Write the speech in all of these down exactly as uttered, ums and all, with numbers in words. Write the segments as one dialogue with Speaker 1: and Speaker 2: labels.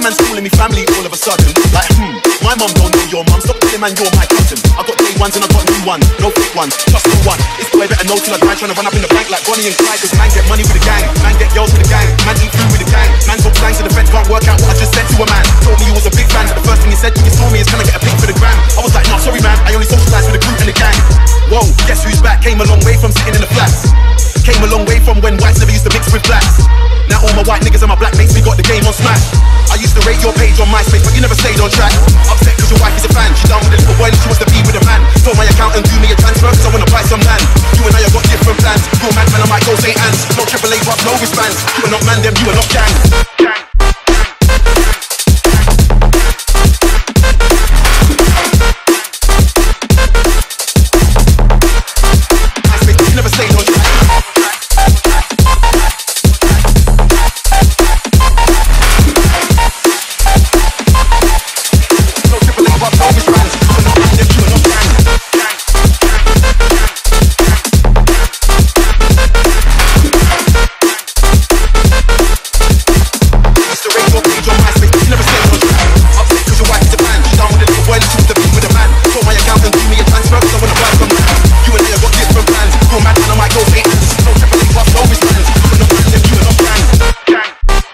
Speaker 1: man's calling me family all of a sudden? Like, hmm, my mum don't know your mum. Stop telling man you're my cousin. I got day ones and I got new ones, no fake ones, trust no one. It's boy better know till I die, trying to run up in the bank like Bonnie and Clyde. Cause man get money with the gang, man get girls with the gang, man eat food with the gang. Man talk slang so the feds can't work out what I just said to a man. Told me you was a big fan, but the first thing he said when you saw me is, can I get a pic for the gram? I was like, nah, sorry man, I only socialise with the group and the gang. Whoa, guess who's back? Came a long way from sitting in the flats. Came a long way from when whites never used to mix with blacks. Now all my white niggas and my black mates, we got the game on smash. I used to rate your page on MySpace, but you never stayed on track. Upset cause your wife is a fan. She done with a little boy and she wants to be with a man. Told my accountant do me a transfer cause I wanna buy some land. You and I have got different plans. You're mad man, I might go Saint Anne's. No triple A but no wristbands. You are not man them, you are not gang. Gang. Never stayed on track. No triple A but no wristbands. You are not man them, you are not gang. Used to rate your page on MySpace, but you never stayed on track. Upset cause your wife is a fan. She done with a little boy and she wants to be with a man. Told my accountant do me a transfer cause I wanna buy some land. You and I have got different plans. You're mad and I might go Saint Anne's. No triple A plus no wristbands. You are not man them, you are not gang. Gang.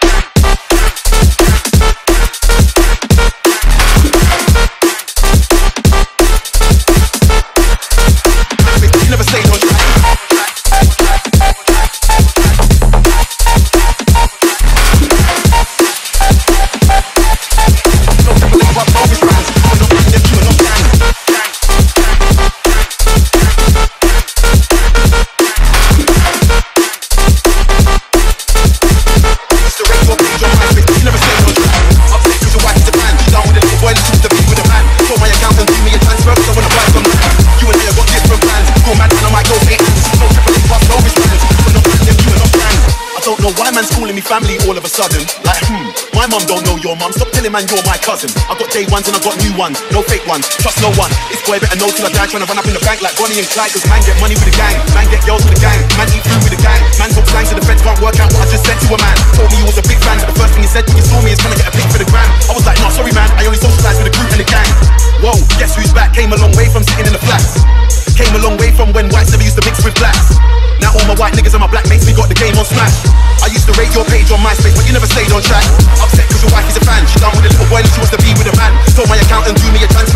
Speaker 1: You never stayed on track. No triple A plus no wristbands. You are not man them, you are not gang. Used to rate your page on MySpace, but you never stayed on track. Upset cause your wife is a fan. She done with a little boy and she wants to be with a man. Told my accountant do me a transfer cause I wanna buy some land. You and I have got different plans. You're mad and I might go Saint Anne's. No triple A plus no wristbands. You are not man them, you are not gang. I don't know why man's calling me family all of a sudden. Like, hmm, my mum don't know your mum. Stop telling man you're my cousin. I got day ones and I got new ones, no fake ones, trust no one. It's boy better know till I die, trying to run up in the bank like Bonnie and Clyde. Cause man get money with the gang, man get girls with the gang, man eat food with the gang. Man talk slang so the feds can't work out what I just said to a man. Told me you was a big fan, but the first thing he said when you saw me is, can I get a pic for the gram? I was like, nah, sorry man, I only socialise with the group and the gang. Whoa, guess who's back? Came a long way from sitting in the flats. Came a long way from when whites never used to mix with blacks. Now all my white niggas and my black mates, we got the game on smash. I used to rate your page on MySpace, but you never stayed on track. Upset cause your wife is a fan. She done with a little boy and she wants to be with a man. Told my accountant do me a transfer